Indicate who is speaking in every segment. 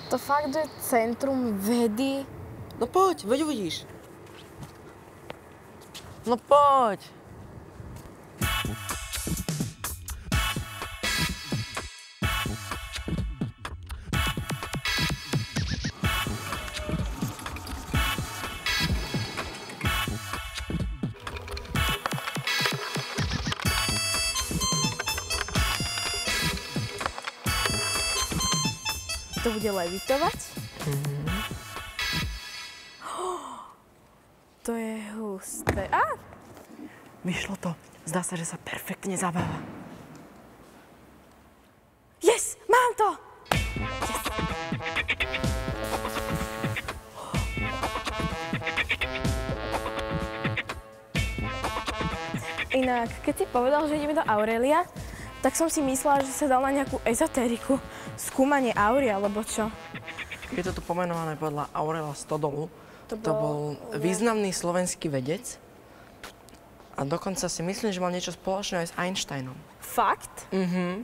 Speaker 1: To fakt je centrum vedy.
Speaker 2: No poď, veď uvidíš. No poď.
Speaker 1: To bude levitovať? To je husté.
Speaker 2: Vyšlo to. Zdá sa, že sa perfektne zabáva.
Speaker 1: Yes! Mám to! Yes. Inak, keď si povedal, že ideme do Aurelia, tak som si myslela, že sa dal na nejakú ezotériku. Skúmanie aury, alebo čo?
Speaker 2: Je to tu pomenované podľa Aurela Stodolu. To bol významný slovenský vedec. A dokonca si myslím, že mal niečo spoločné aj s Einsteinom.
Speaker 1: Fakt?
Speaker 2: Mhm.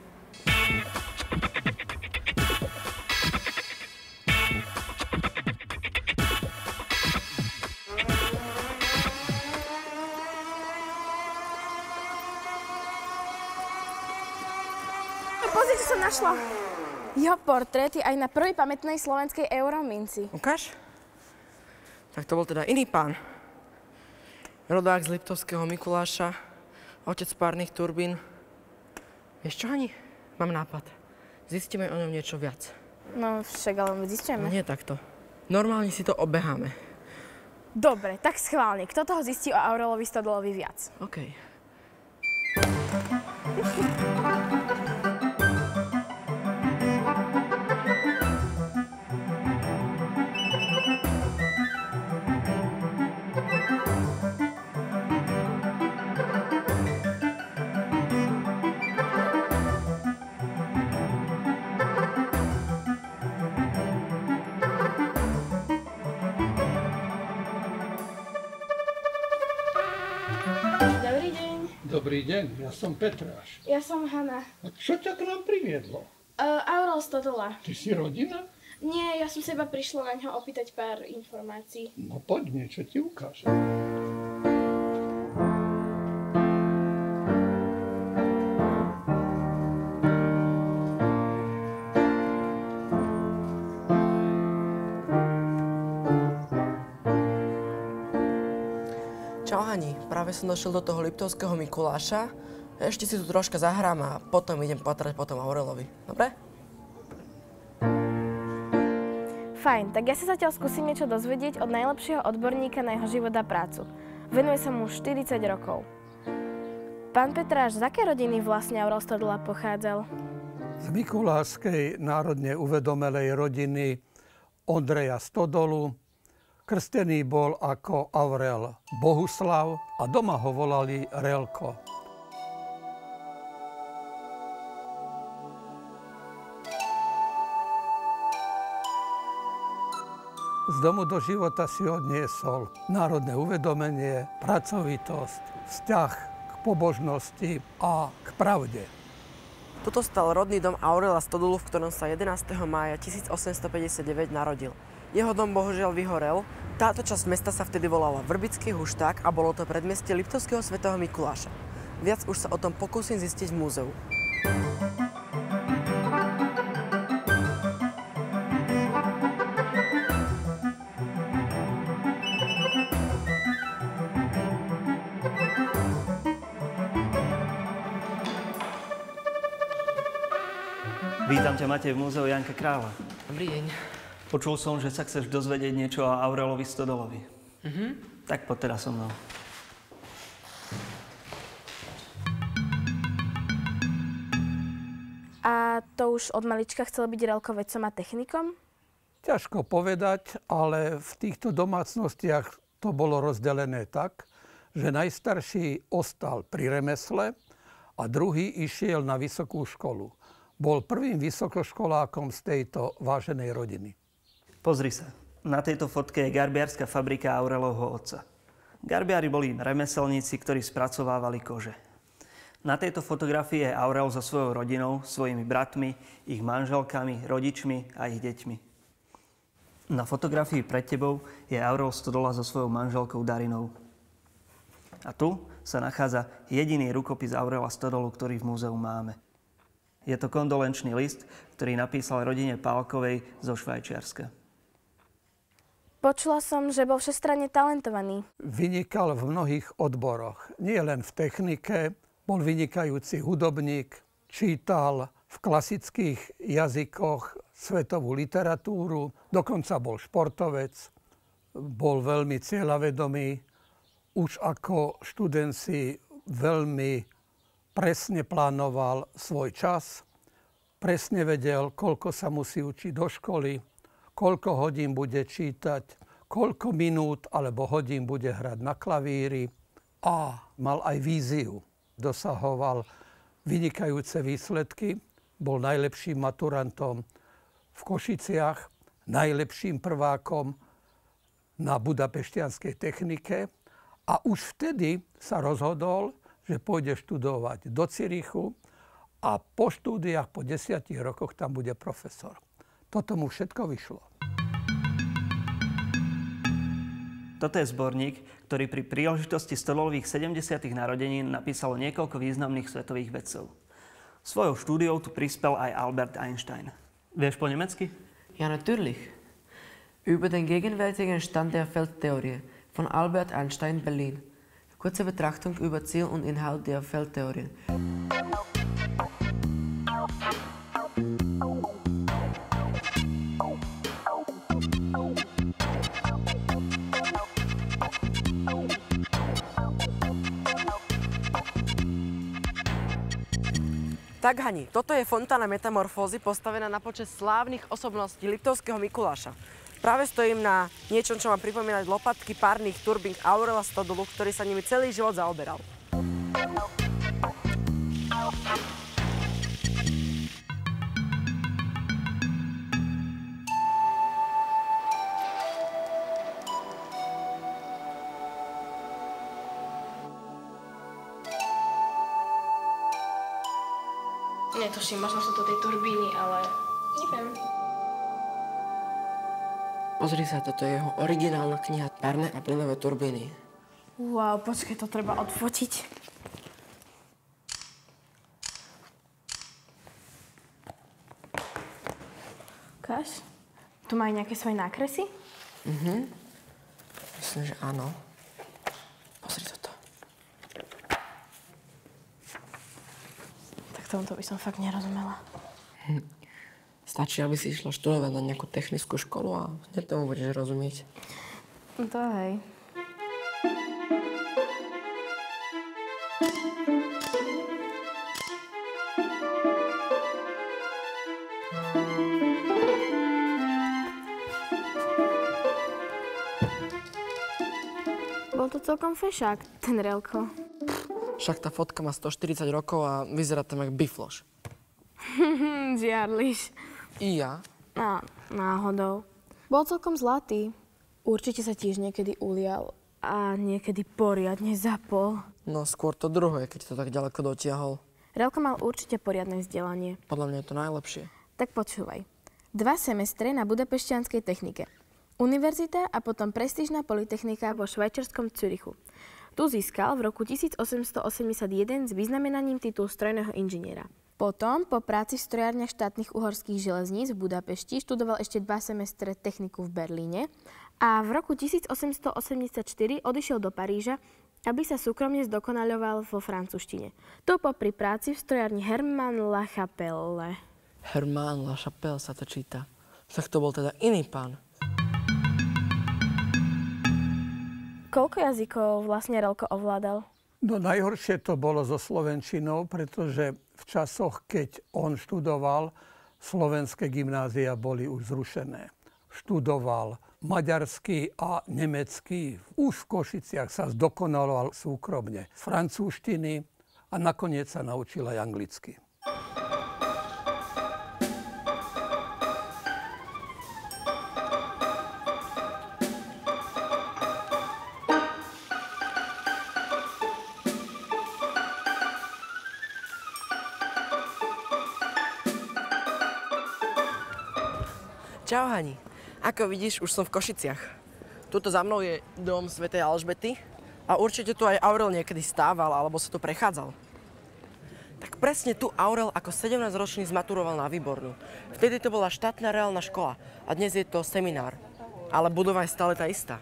Speaker 1: Pozri, čo som našla. Jeho portrét je aj na prvej pamätnej slovenskej eurominci.
Speaker 2: Ukáž? Tak to bol teda iný pán. Rodák z Liptovského Mikuláša, otec párnych turbín. Vieš čo, Hani? Mám nápad. Zistíme o ňom niečo viac.
Speaker 1: No však, ale my zistíme.
Speaker 2: Nie takto. Normálne si to obeháme.
Speaker 1: Dobre, tak schválne. Kto toho zistí o Aurelovi Stodolovi viac?
Speaker 2: OK.
Speaker 1: Dobrý deň.
Speaker 3: Dobrý deň, ja som Petráš.
Speaker 1: Ja som Hana.
Speaker 3: A čo ťa k nám priviedlo?
Speaker 1: Aurel Stodola.
Speaker 3: Ty si rodina?
Speaker 1: Nie, ja som sa iba prišla na ňo opýtať pár informácií.
Speaker 3: No poď, niečo ti ukážem.
Speaker 2: Čau, Hani. Práve som došiel do toho Liptovského Mikuláša. Ešte si tu troška zahrám a potom idem patrať po tom Aurelovi. Dobre?
Speaker 1: Fajn, tak ja sa zatiaľ skúsim niečo dozvedieť od najlepšieho odborníka na jeho život a prácu. Venuje sa mu 40 rokov. Pán Petráš, z aké rodiny vlastne Aurel Stodola pochádzal?
Speaker 3: Z mikulášskej národne uvedomelej rodiny Ondreja Stodolu. Krstený bol ako Aurel Bohuslav a doma ho volali Relko. Z domu do života si odniesol národné uvedomenie, pracovitosť, vzťah k pobožnosti a k pravde.
Speaker 2: Tuto stal rodný dom Aurela Stodolu, v ktorom sa 11. mája 1859 narodil. Jeho dom bohužiaľ vyhorel. Táto časť mesta sa vtedy volala Vrbický Hušták a bolo to predmestie Liptovského svätého Mikuláša. Viac už sa o tom pokúsim zistiť v múzeu.
Speaker 4: Vítam ťa, Matej, v múzeu Janka Krála.
Speaker 2: Dobrý deň.
Speaker 4: Počul som, že sa chceš dozvedieť niečo o Aurelovi Stodolovi. Tak poď teraz so mnou.
Speaker 1: A to už od malička chcel byť Relko vedcom a technikom?
Speaker 3: Ťažko povedať, ale v týchto domácnostiach to bolo rozdelené tak, že najstarší ostal pri remesle a druhý išiel na vysokú školu. Bol prvým vysokoškolákom z tejto váženej rodiny.
Speaker 4: Pozri sa. Na tejto fotke je garbiarská fabrika Aurelovho otca. Garbiári boli remeselníci, ktorí spracovávali kože. Na tejto fotografii je Aurel so svojou rodinou, svojimi bratmi, ich manželkami, rodičmi a ich deťmi. Na fotografii pred tebou je Aurel Stodola so svojou manželkou Darinou. A tu sa nachádza jediný rukopis Aurela Stodolu, ktorý v múzeu máme. Je to kondolenčný list, ktorý napísal rodine Pálkovej zo Švajčiarska.
Speaker 1: Počula som, že bol všestranne talentovaný.
Speaker 3: Vynikal v mnohých odboroch. Nie len v technike, bol vynikajúci hudobník, čítal v klasických jazykoch svetovú literatúru, dokonca bol športovec, bol veľmi cieľavedomý. Už ako študent si veľmi presne plánoval svoj čas, presne vedel, koľko sa musí učiť do školy, koľko hodín bude čítať, koľko minút alebo hodín bude hrať na klavíri a mal aj víziu. Dosahoval vynikajúce výsledky, bol najlepším maturantom v Košiciach, najlepším prvákom na budapešťanskej technike a už vtedy sa rozhodol, že pôjde študovať do Cirichu a po štúdiách, po 10 rokoch tam bude profesor. Toto mu všetko vyšlo.
Speaker 4: Toto je zborník, ktorý pri príležitosti Stodolových 70. narodenín napísalo niekoľko významných svetových vedcov. Svojou štúdiou tu prispel aj Albert Einstein. Vieš po nemecky?
Speaker 2: Ja, natürlich. Über den gegenwärtigen Stand der Feldtheorie von Albert Einstein, Berlin. Kurze Betrachtung über Ziel und Inhalt der Feldtheorie. Tak, Hani, toto je fontána metamorfózy postavená na počesť slávnych osobností Liptovského Mikuláša. Práve stojím na niečom, čo má pripomínať lopatky párnych turbín Aurela Stodolu, ktorý sa nimi celý život zaoberal.
Speaker 1: Netuším, možno sú to tie turbíny, ale neviem.
Speaker 2: Pozri sa, toto je jeho originálna kniha Párne a plynové turbíny.
Speaker 1: Wow, počkaj, to treba odfotiť. Ukáž? Tu majú nejaké svoje nákresy?
Speaker 2: Myslím, že áno. Pozri toto.
Speaker 1: Tak tomuto by som fakt nerozumela.
Speaker 2: Stačí, aby si išla študovať na nejakú technickú školu a hneď tomu budeš rozumieť.
Speaker 1: No to hej. Bol to celkom fešák, ten Relko.
Speaker 2: Však tá fotka má 140 rokov a vyzerá tam jak bifloš.
Speaker 1: Žiarliš.
Speaker 2: I ja?
Speaker 1: No, náhodou. Bol celkom zlatý. Určite sa tiež niekedy ulial a niekedy poriadne zapol.
Speaker 2: No skôr to druhé, keď to tak ďaleko dotiahol.
Speaker 1: Relko mal určite poriadne vzdelanie.
Speaker 2: Podľa mňa je to najlepšie.
Speaker 1: Tak počúvaj. 2 semestre na budapešťanskej technike. Univerzita a potom prestížna polytechnika vo švajčiarskom Zürichu. Tu získal v roku 1881 s vyznamenaním titul strojného inžiniera. Potom, po práci v strojárniach štátnych uhorských železníc v Budapešti, študoval ešte 2 semestre techniku v Berlíne a v roku 1884 odišiel do Paríža, aby sa súkromne zdokonaľoval vo francúzštine. To popri práci v strojárni Hermann La Chapelle.
Speaker 2: Hermann La Chapelle sa to číta. Tak to bol teda iný pán.
Speaker 1: Koľko jazykov vlastne Relko ovládal?
Speaker 3: No najhoršie to bolo so slovenčinou, pretože v časoch, keď on študoval, slovenské gymnázia boli už zrušené. Študoval maďarsky a nemecký. Už v Košiciach sa zdokonaloval súkromne z francúzštiny a nakoniec sa naučil aj anglicky.
Speaker 2: Čau, Hani. Ako vidíš, už som v Košiciach. Tuto za mnou je dom svätej Alžbety a určite tu aj Aurel niekedy stával alebo sa tu prechádzal. Tak presne tu Aurel ako 17-ročný zmaturoval na Výbornú. Vtedy to bola štátna reálna škola a dnes je to seminár. Ale budova je stále tá istá.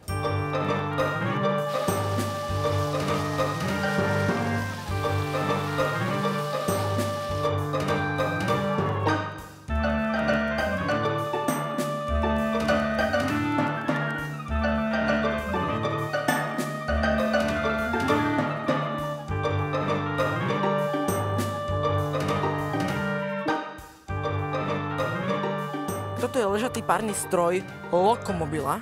Speaker 2: Toto je ležatý párny stroj lokomobila.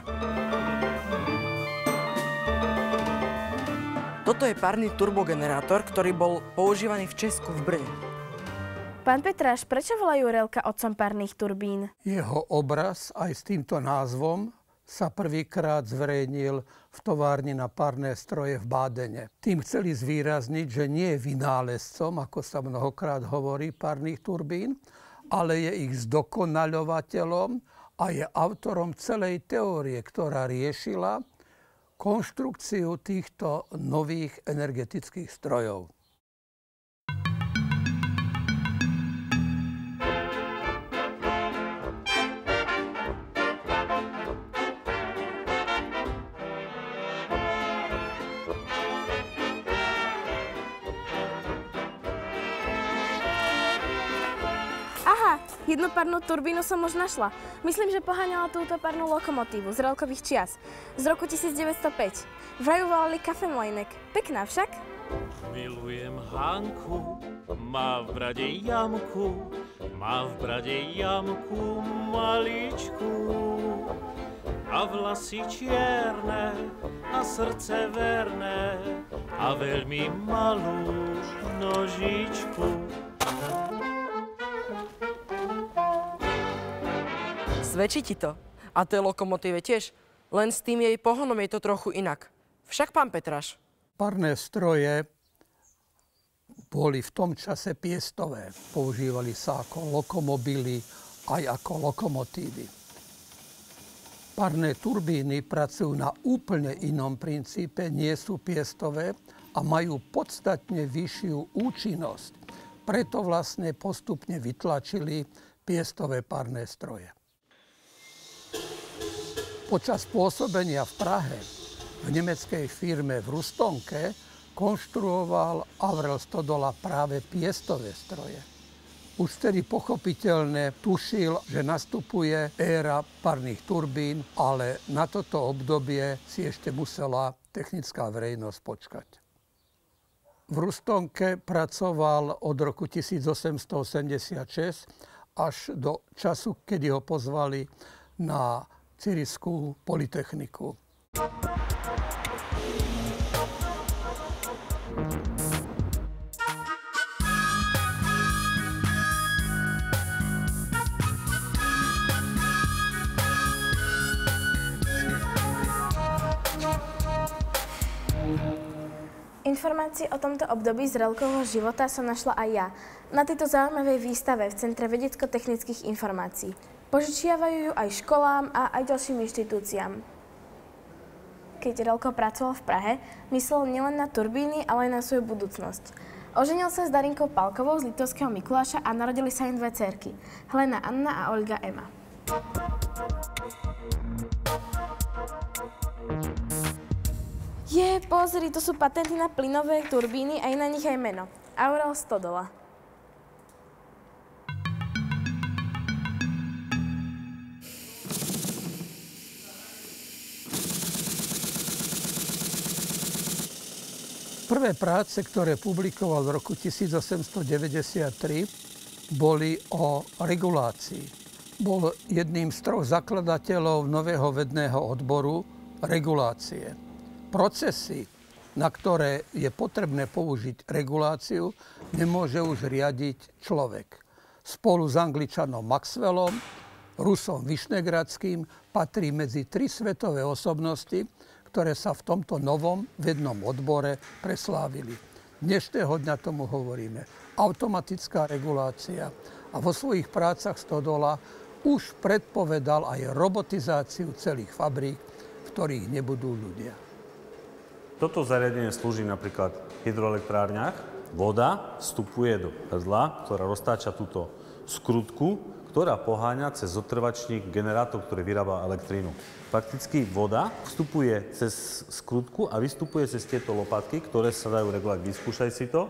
Speaker 2: Toto je párny turbogenerátor, ktorý bol používaný v Česku v Brne.
Speaker 1: Pán Petráš, prečo volajú Relka otcom párnych turbín?
Speaker 3: Jeho obraz aj s týmto názvom sa prvýkrát zverejnil v továrni na párne stroje v Bádene. Tým chceli zvýrazniť, že nie je vynálezcom, ako sa mnohokrát hovorí, párnych turbín, ale je ich zdokonaľovateľom a je autorom celej teórie, ktorá riešila konštrukciu týchto nových energetických strojov.
Speaker 1: Jednu párnu turbínu som už našla. Myslím, že poháňala túto párnu lokomotívu z Relkových čias z roku 1905. Vraj ju volali Kafe Mlejnek. Pekná však?
Speaker 5: Milujem Hanku, má v brade jamku, maličku. A vlasy čierne, a srdce verné, a veľmi malú nožičku.
Speaker 2: Svedčí ti to? A tej lokomotíve tiež? Len s tým jej pohonom je to trochu inak. Však, pán Petráš?
Speaker 3: Párne stroje boli v tom čase piestové. Používali sa ako lokomobily aj ako lokomotívy. Párne turbíny pracujú na úplne inom princípe, nie sú piestové a majú podstatne vyššiu účinnosť. Preto vlastne postupne vytlačili piestové párne stroje. Počas pôsobenia v Prahe v nemeckej firme v Rustonke konštruoval Aurel Stodola práve piestové stroje. Už vtedy pochopiteľne tušil, že nastupuje éra párnych turbín, ale na toto obdobie si ešte musela technická verejnosť počkať. V Rustonke pracoval od roku 1886 až do času, kedy ho pozvali na Ciriskú polytechniku.
Speaker 1: Informácie o tomto období z Relkovho života som našla aj ja na tejto zaujímavej výstave v Centre vedecko-technických informácií. Požičiavajú ju aj školám a aj ďalším inštitúciám. Keď Relko pracoval v Prahe, myslel nielen na turbíny, ale aj na svoju budúcnosť. Oženil sa s Darinkou Palkovou z Liptovského Mikuláša a narodili sa im dve dcérky, Helena Anna a Olga Ema. Pozri, to sú patenty na plynové turbíny a je na nich aj meno. Aurel Stodola.
Speaker 3: Prvé práce, ktoré publikoval v roku 1893, boli o regulácii. Bol jedným z troch zakladateľov nového vedného odboru regulácie. Procesy, na ktoré je potrebné použiť reguláciu, nemôže už riadiť človek. Spolu s Angličanom Maxwellom, Rusom Vyšnegradským patrí medzi tri svetové osobnosti, ktoré sa v tomto novom vednom odbore preslávili. Dnešného dňa tomu hovoríme automatická regulácia. A vo svojich prácach Stodola už predpovedal aj robotizáciu celých fabrík, v ktorých nebudú ľudia.
Speaker 6: Toto zariadenie slúži napríklad v hydroelektrárniach. Voda vstupuje do hrdla, ktorá roztáča túto skrutku, ktorá poháňa cez zotrvačník generátor, ktorý vyrába elektrínu. Prakticky voda vstupuje cez skrutku a vystupuje cez tieto lopatky, ktoré sa dajú regulovať. Vyskúšaj si to.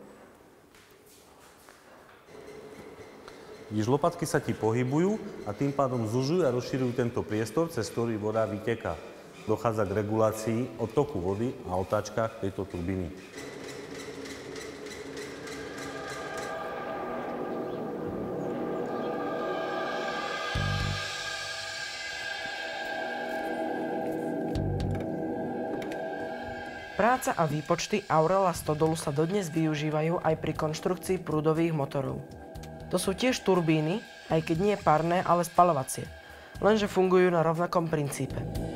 Speaker 6: Vidíš, lopatky sa ti pohybujú a tým pádom zužujú a rozširujú tento priestor, cez ktorý voda vyteká. Dochádza k regulácii odtoku vody a otáčkach tejto turbíny.
Speaker 2: Práca a výpočty Aurela Stodolu sa dodnes využívajú aj pri konštrukcii prúdových motorov. To sú tiež turbíny, aj keď nie parné, ale spaľovacie, lenže fungujú na rovnakom princípe.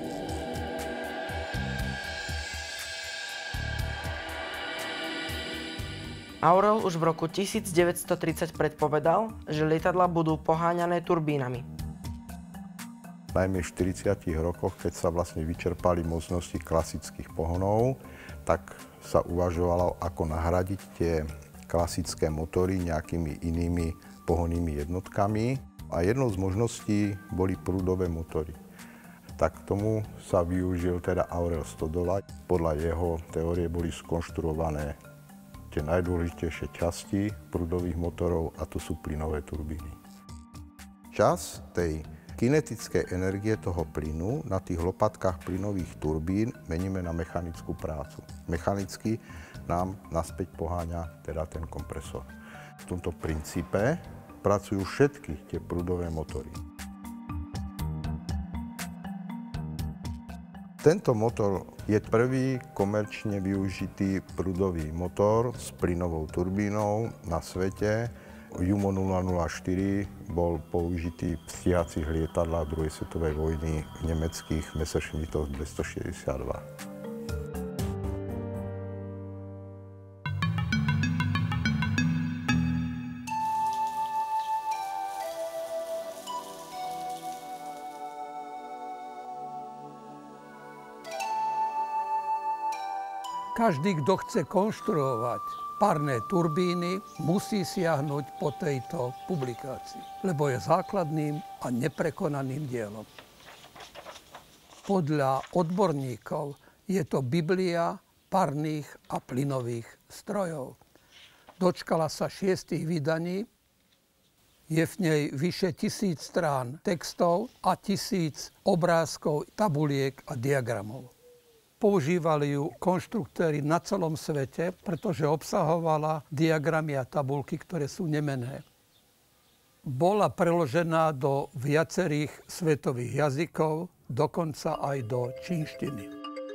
Speaker 2: Aurel už v roku 1930 predpovedal, že lietadlá budú poháňané turbínami.
Speaker 7: Najmä v 40 rokoch, keď sa vlastne vyčerpali možnosti klasických pohonov, tak sa uvažovalo, ako nahradiť tie klasické motory nejakými inými pohonnými jednotkami. A jednou z možností boli prúdové motory. Tak k tomu sa využil teda Aurel Stodola. Podľa jeho teórie boli skonštruované tie najdôležitejšie časti prúdových motorov, a to sú plynové turbíny. Čas tej kinetickej energie toho plynu na tých lopatkách plynových turbín meníme na mechanickú prácu. Mechanicky nám naspäť poháňa teda ten kompresor. V tomto princípe pracujú všetky tie prúdové motory. Tento motor je prvý komerčne využitý prúdový motor s plynovou turbínou na svete. Jumo 004 bol použitý v stíhacích lietadlách druhej svetovej vojny nemeckých Messerschmittov 262.
Speaker 3: Každý, kto chce konštruovať parné turbíny, musí siahnuť po tejto publikácii, lebo je základným a neprekonaným dielom. Podľa odborníkov je to Biblia parných a plynových strojov. Dočkala sa 6 vydaní, je v nej vyše 1000 strán textov a 1000 obrázkov, tabuliek a diagramov. Používali ju konštruktéri na celom svete, pretože obsahovala diagramy a tabulky, ktoré sú nemenné. Bola preložená do viacerých svetových jazykov, dokonca aj do čínštiny.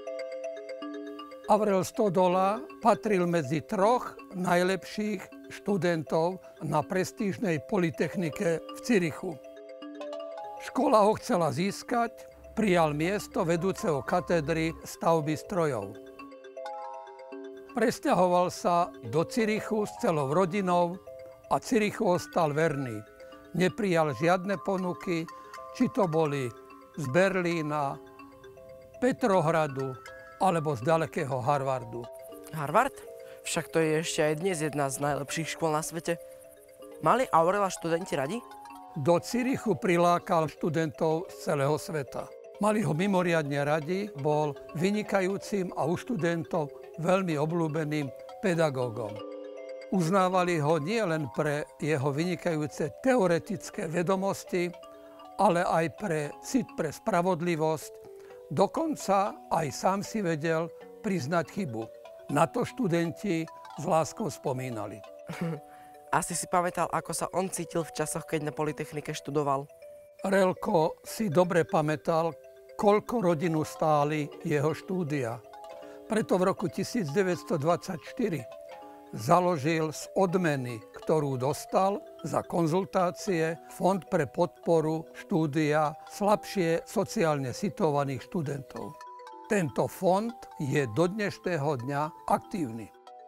Speaker 3: Aurel Stodola patril medzi 3 najlepších študentov na prestížnej polytechnike v Zürichu. Škola ho chcela získať, prijal miesto vedúceho katedry stavby strojov. Presťahoval sa do Zürichu s celou rodinou a Zürichu ostal verný. Neprijal žiadne ponuky, či to boli z Berlína, Petrohradu alebo z ďalekého Harvardu.
Speaker 2: Harvard? Však to je ešte aj dnes jedna z najlepších škôl na svete. Mali Aurela študenti radi?
Speaker 3: Do Zürichu prilákal študentov z celého sveta. Mali ho mimoriadne radi, bol vynikajúcim a u študentov veľmi obľúbeným pedagógom. Uznávali ho nielen pre jeho vynikajúce teoretické vedomosti, ale aj pre cit pre spravodlivosť. Dokonca aj sám si vedel priznať chybu. Na to študenti s láskou spomínali.
Speaker 2: Asi si pamätal, ako sa on cítil v časoch, keď na Polytechnike študoval.
Speaker 3: Relko si dobre pamätal, koľko rodinu stáli jeho štúdia. Preto v roku 1924 založil z odmeny, ktorú dostal za konzultácie, Fond pre podporu štúdia slabšie sociálne situovaných študentov. Tento fond je do dnešného dňa aktívny.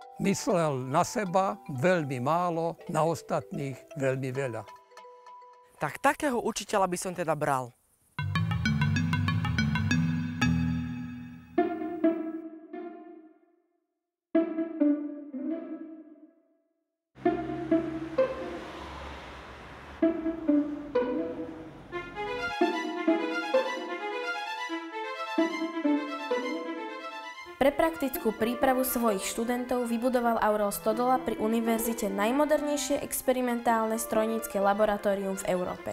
Speaker 3: Myslel na seba veľmi málo, na ostatných veľmi veľa.
Speaker 2: Tak takého učiteľa by som teda bral.
Speaker 1: Pre praktickú prípravu svojich študentov vybudoval Aurel Stodola pri univerzite najmodernejšie experimentálne strojnícke laboratórium v Európe.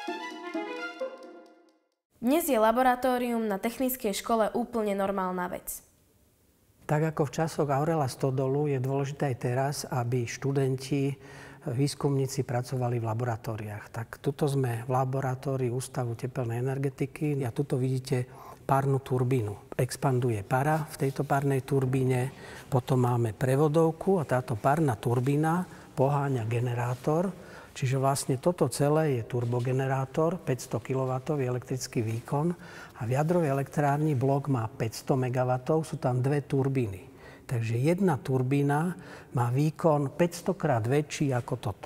Speaker 1: Dnes je laboratórium na technickej škole úplne normálna vec.
Speaker 8: Tak ako v časoch Aurela Stodolu je dôležité aj teraz, aby študenti, výskumníci pracovali v laboratóriách. Tak tuto sme v laboratóriu Ústavu tepelnej energetiky a tuto vidíte párnu turbínu. Expanduje para v tejto párnej turbíne, potom máme prevodovku a táto párna turbína poháňa generátor, čiže vlastne toto celé je turbogenerátor, 500 kW elektrický výkon a v jadrovej elektrárni blok má 500 MW, sú tam dve turbíny. Takže jedna turbína má výkon 500 krát väčší ako toto.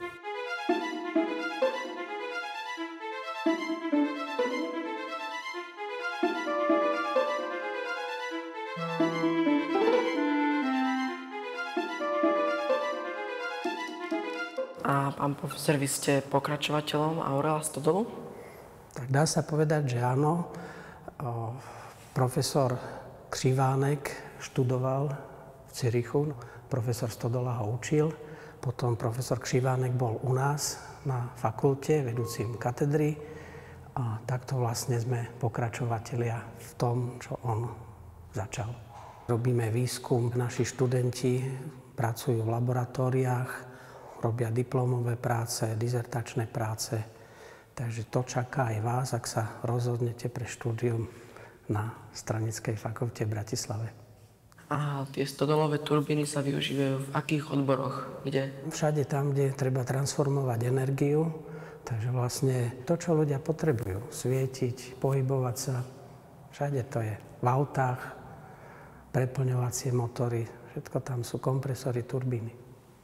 Speaker 2: A pán profesor, vy ste pokračovateľom Aurela Stodolu?
Speaker 8: Tak dá sa povedať, že áno. Profesor Křivánek študoval v Zürichu, profesor Stodola ho učil. Potom profesor Křivánek bol u nás na fakulte, vedúcim katedry. A takto vlastne sme pokračovatelia v tom, čo on začal. Robíme výskum, naši študenti pracujú v laboratóriách, robia diplomové práce, dizertačné práce. Takže to čaká aj vás, ak sa rozhodnete pre štúdium na Stranickej fakulte v Bratislave.
Speaker 2: A tie stodolové turbíny sa využívajú v akých odboroch? Kde?
Speaker 8: Všade tam, kde treba transformovať energiu. Takže vlastne to, čo ľudia potrebujú, svietiť, pohybovať sa, všade to je. V autách, preplňovacie motory, všetko tam sú kompresory, turbíny.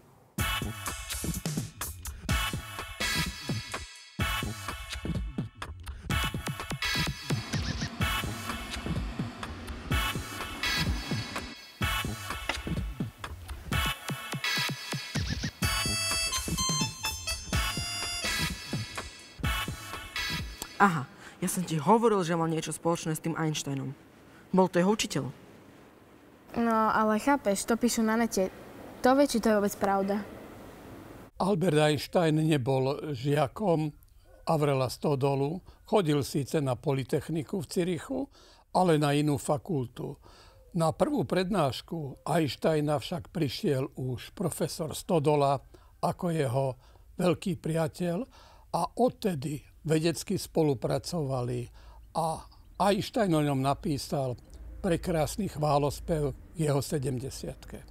Speaker 2: Aha, ja som ti hovoril, že mal niečo spoločné s tým Einsteinom. Bol to jeho učiteľ.
Speaker 1: No, ale chápeš, to píšu na nete. To vie, či to je vôbec pravda.
Speaker 3: Albert Einstein nebol žiakom Aurela Stodolu. Chodil síce na Polytechniku v Zürichu, ale na inú fakultu. Na prvú prednášku Einsteina však prišiel už profesor Stodola ako jeho veľký priateľ a odtedy vedecky spolupracovali a Einstein o ňom napísal prekrásny chválospev k jeho 70-ke.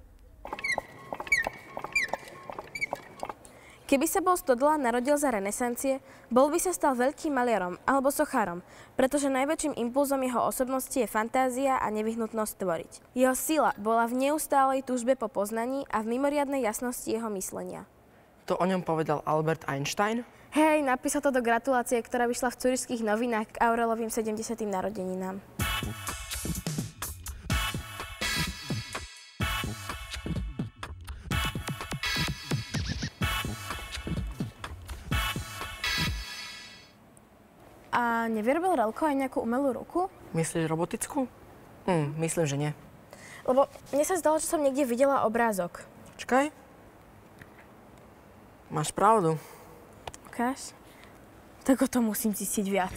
Speaker 1: Keby sa bol Stodola narodil za renesancie, bol by sa stal veľkým maliarom alebo sochárom, pretože najväčším impulzom jeho osobnosti je fantázia a nevyhnutnosť tvoriť. Jeho sila bola v neustálej túžbe po poznaní a v mimoriadnej jasnosti jeho myslenia.
Speaker 2: To o ňom povedal Albert Einstein?
Speaker 1: Hej, napísal to do gratulácie, ktorá vyšla v Zürišských novinách k Aurelovým 70. narodeninám. A nevyrobil Relko aj nejakú umelú ruku?
Speaker 2: Myslíš robotickú? Myslím, že nie.
Speaker 1: Lebo mne sa zdalo, že som niekde videla obrázok.
Speaker 2: Počkaj. Máš pravdu.
Speaker 1: Ukáž? Tak o tom musím zistiť viac.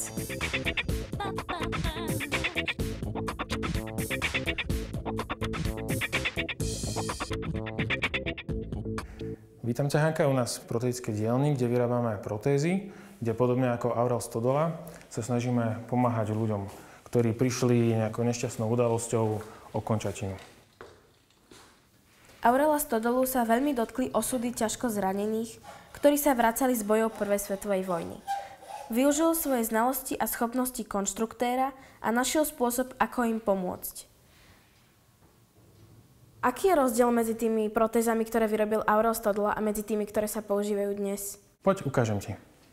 Speaker 9: Vítam ťa, Hanka, u nás v protetickej dielni, kde vyrábame protézy, kde podobne ako Aurel Stodola sa snažíme pomáhať ľuďom, ktorí prišli nejakou nešťastnou udalosťou o končatinu.
Speaker 1: Aurela Stodolu sa veľmi dotkli osudy ťažko zranených, ktorí sa vracali z bojov prvej svetovej vojny. Využil svoje znalosti a schopnosti konštruktéra a našiel spôsob, ako im pomôcť. Aký je rozdiel medzi tými protézami, ktoré vyrobil Aurel Stodola a medzi tými, ktoré sa používajú dnes?
Speaker 9: Poď, ukážem ti.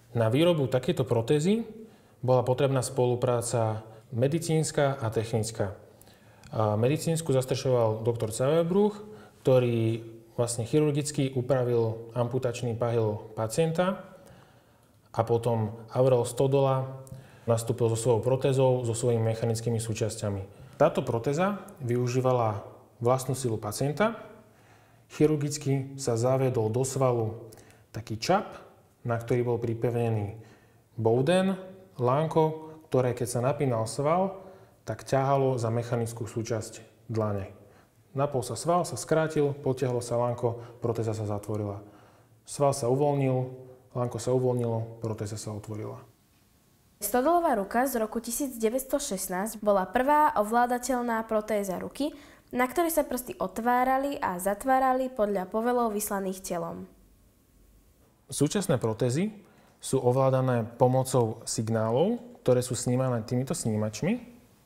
Speaker 9: Na výrobu takéto protézy bola potrebná spolupráca medicínska a technická. Medicínsku zastrešoval doktor Sauerbruch, ktorý vlastne chirurgicky upravil amputačný pahýl pacienta a potom Aurel Stodola nastúpil so svojou protézou, so svojimi mechanickými súčasťami. Táto protéza využívala vlastnú silu pacienta. Chirurgicky sa zaviedol do svalu taký čap, na ktorý bol pripevnený bouden, lánko, ktoré keď sa napínal sval, tak ťahalo za mechanickú súčasť dlane. Napol sa sval, sa skrátil, potiahlo sa lánko, protéza sa zatvorila. Sval sa uvoľnil, lánko sa uvoľnilo, protéza sa otvorila.
Speaker 1: Stodolová ruka z roku 1916 bola prvá ovládateľná protéza ruky, na ktorej sa prsty otvárali a zatvárali podľa povelov vyslaných telom.
Speaker 9: Súčasné protézy sú ovládané pomocou signálov, ktoré sú snímané týmito snímačmi.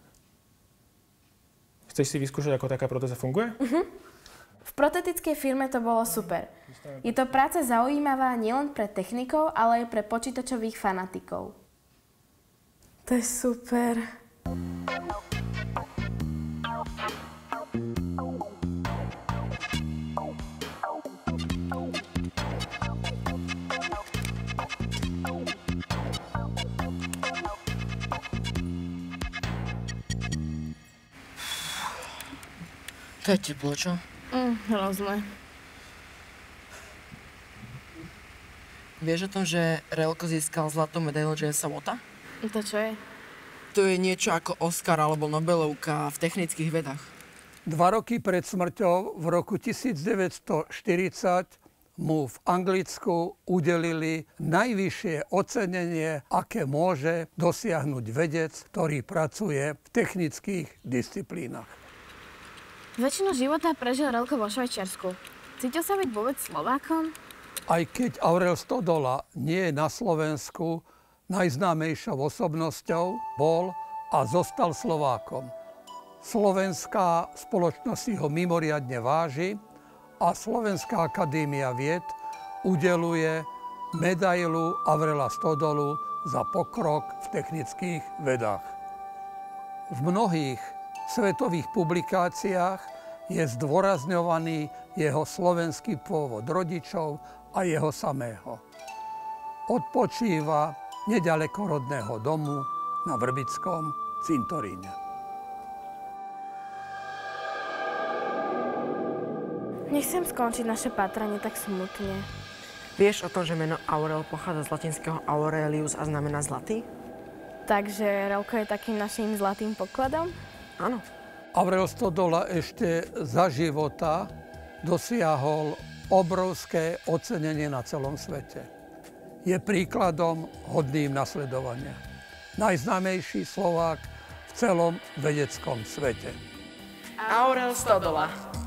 Speaker 9: Chceš si vyskúšať, ako taká protéza funguje?
Speaker 1: V protetickej firme to bolo super. Je to práca zaujímavá nielen pre technikov, ale aj pre počítačových fanatikov. To je super.
Speaker 2: To je teplo, čo?
Speaker 1: Hrozné.
Speaker 2: Vieš o tom, že Relko získal zlatú medailu Jamesa Watta?
Speaker 1: To čo je?
Speaker 2: To je niečo ako Oscar alebo Nobelovka v technických vedách.
Speaker 3: 2 roky pred smrťou v roku 1940 mu v Anglicku udelili najvyššie ocenenie, aké môže dosiahnuť vedec, ktorý pracuje v technických disciplínach.
Speaker 1: Väčšinu života prežil Relko vo Švajčiarsku. Cítil sa byť vôbec Slovákom?
Speaker 3: Aj keď Aurel Stodola nie je na Slovensku najznámejšou osobnosťou, bol a zostal Slovákom. Slovenská spoločnosť si ho mimoriadne váži a Slovenská akadémia vied udeluje medailu Aurela Stodolu za pokrok v technických vedách. V mnohých svetových publikáciách je zdôrazňovaný jeho slovenský pôvod rodičov a jeho samého. Odpočíva neďaleko rodného domu na Vrbickom cintoríne.
Speaker 1: Nechcem skončiť naše pátranie tak smutne.
Speaker 2: Vieš o tom, že meno Aurel pochádza z latinského Aurelius a znamená zlatý?
Speaker 1: Takže Relko je takým našim zlatým pokladom?
Speaker 2: Áno.
Speaker 3: Aurel Stodola ešte za života dosiahol obrovské ocenenie na celom svete. Je príkladom hodným nasledovania. Najznámejší Slovák v celom vedeckom svete.
Speaker 2: Aurel Stodola.